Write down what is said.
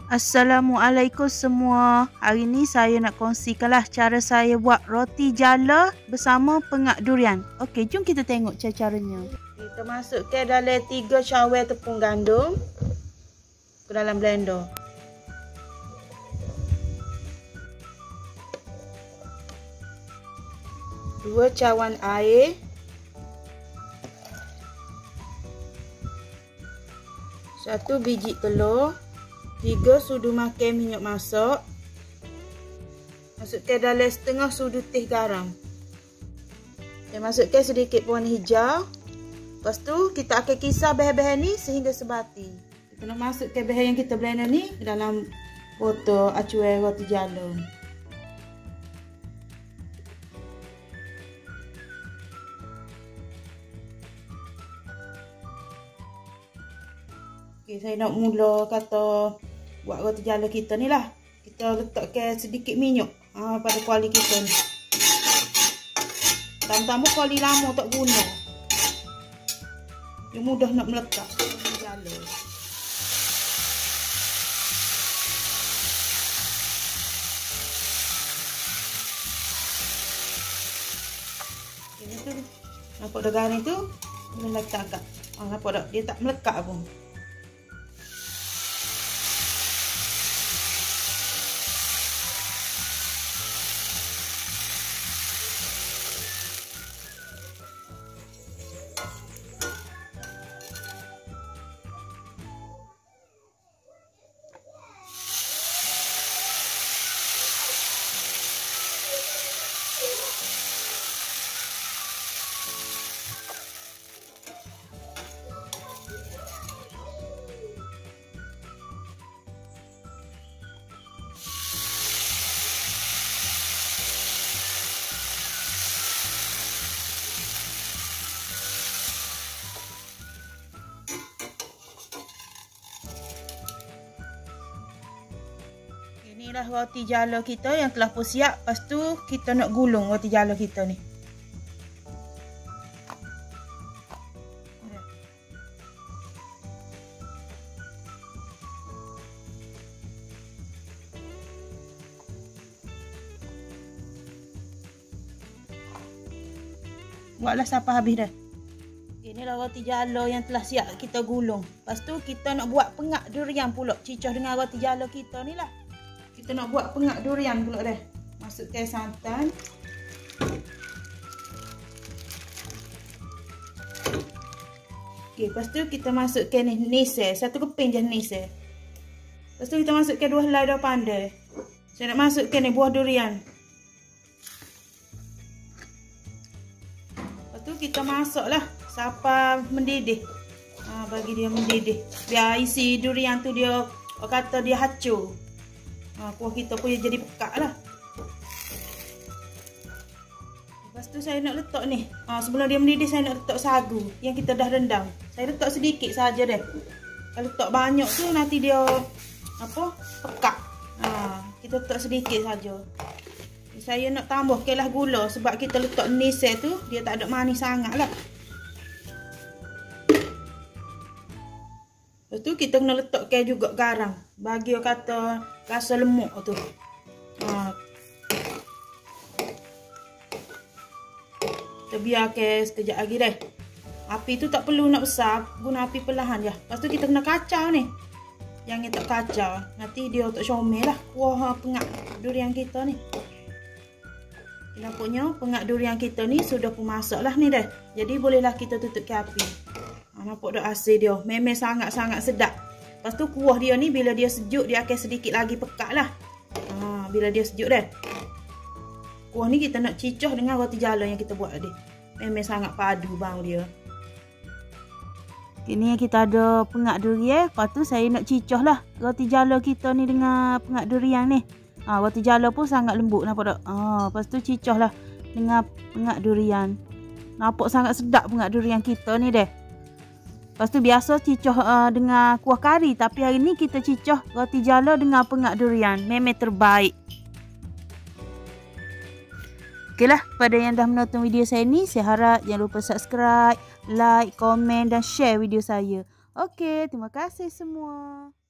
Assalamualaikum semua. Hari ni saya nak kongsikanlah cara saya buat roti jala bersama pengak durian. Okey, jom kita tengok caranya. Kita masukkan dalam 3 cawan tepung gandum ke dalam blender. Dua cawan air. Satu biji telur. 3 sudu makan minyak masak. Masukkan dalam setengah sudu teh garam. Dan masukkan sedikit pewarna hijau. Lepas tu kita akan kisar bahan-bahan ni sehingga sebati. Kita nak masukkan bahan yang kita blender ni dalam botol acuan roti jala. Okay, saya nak mula kata buat roti jala kita ni lah. Kita letakkan sedikit minyak pada kuali kita ni. Tambah kuali lama tak guna. Dia mudah nak melekat roti jala. Ini tu nampak dah garing tu melekat kat. Nampak tak? Dia tak melekat pun. Inilah roti jala kita yang telah pun siap. Lepas tu kita nak gulung roti jala kita ni. Buatlah sampai habis dah. Inilah roti jala yang telah siap kita gulung. Lepas tu kita nak buat pengak durian pula. Cicah dengan roti jala kita ni lah. Kita nak buat pengak durian pula dah. Masukkan santan. Okey, lepas tu kita masukkan ni nisel. Satu keping je nisel. Lepas tu kita masukkan 2 helai daun pandai. Saya nak masukkan ni buah durian. Lepas tu kita masaklah sampai mendidih. Bagi dia mendidih. Biar isi durian tu dia, orang kata dia hacur. Kuah kita pun jadi pekat lah. Lepas tu saya nak letak ni. Sebelum dia mendidih saya nak letak sagu yang kita dah rendam. Saya letak sedikit saja deh. Kalau letak banyak tu nanti dia pekat. Kita letak sedikit saja. Saya nak tambahkanlah gula sebab kita letak nisel tu dia tak ada manis sangat lah. Lepas tu kita kena letakkan juga garam. Bagi orang kata rasa lemuk tu. Kita biarkan sekejap lagi deh. Api tu tak perlu nak besar. Guna api perlahan je. Lepas tu kita kena kacau ni. Jangan tak kacau. Nanti dia tak comel lah. Kuah pengak durian kita ni. Nampaknya pengak durian kita ni sudah pun masak lah ni dah. Jadi bolehlah kita tutup ke api. Nampak dah asin dia. Memang sangat-sangat sedap. Lepas tu kuah dia ni bila dia sejuk dia akan sedikit lagi pekat lah. Bila dia sejuk dah. Kuah ni kita nak cicah dengan roti jala yang kita buat tadi. Memang sangat padu bang dia. Ini kita ada pengak durian. Lepas tu saya nak cicah lah roti jala kita ni dengan pengak durian ni. Roti jala pun sangat lembut nampak tak? Lepas tu cicah lah dengan pengak durian. Nampak sangat sedap pengak durian kita ni deh. Lepas tu biasa cicah dengan kuah kari. Tapi hari ni kita cicah roti jala dengan pengak durian. Memang terbaik. Okeylah, pada yang dah menonton video saya ni, saya harap jangan lupa subscribe, like, komen dan share video saya. Okey, terima kasih semua.